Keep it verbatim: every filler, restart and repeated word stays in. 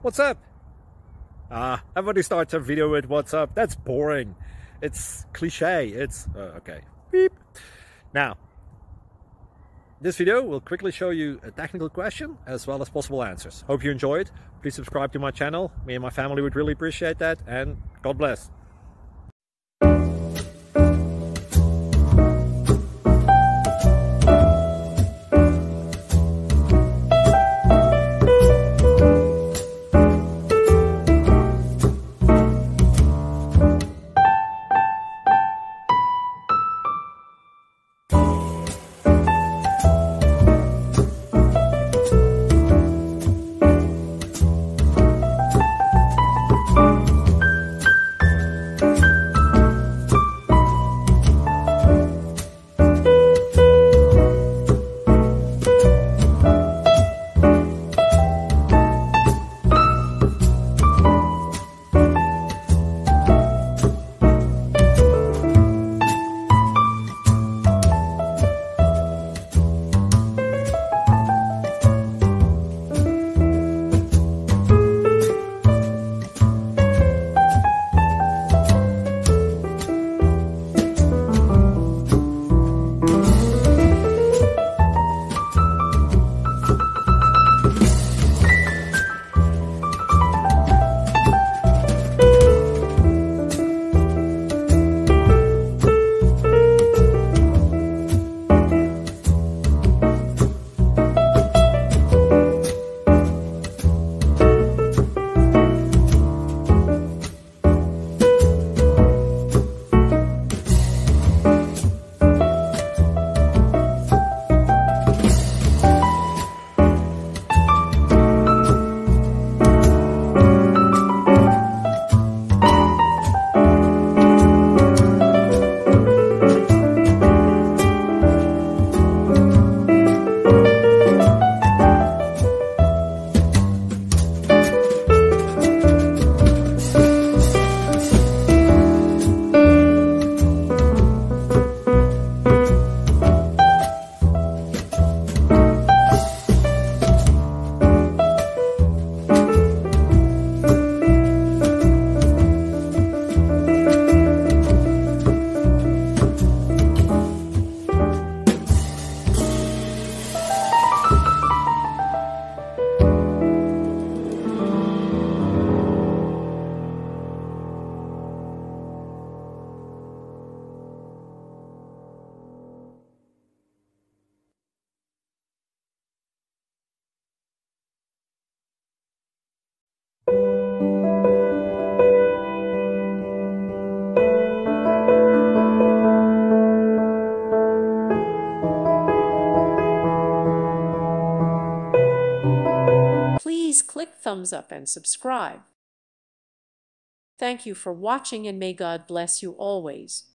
What's up? Ah, everybody starts a video with what's up. That's boring. It's cliche. It's uh, okay. Beep. Now, this video will quickly show you a technical question as well as possible answers. Hope you enjoy it. Please subscribe to my channel. Me and my family would really appreciate that, and God bless. Please click thumbs up and subscribe. Thank you for watching, and may God bless you always.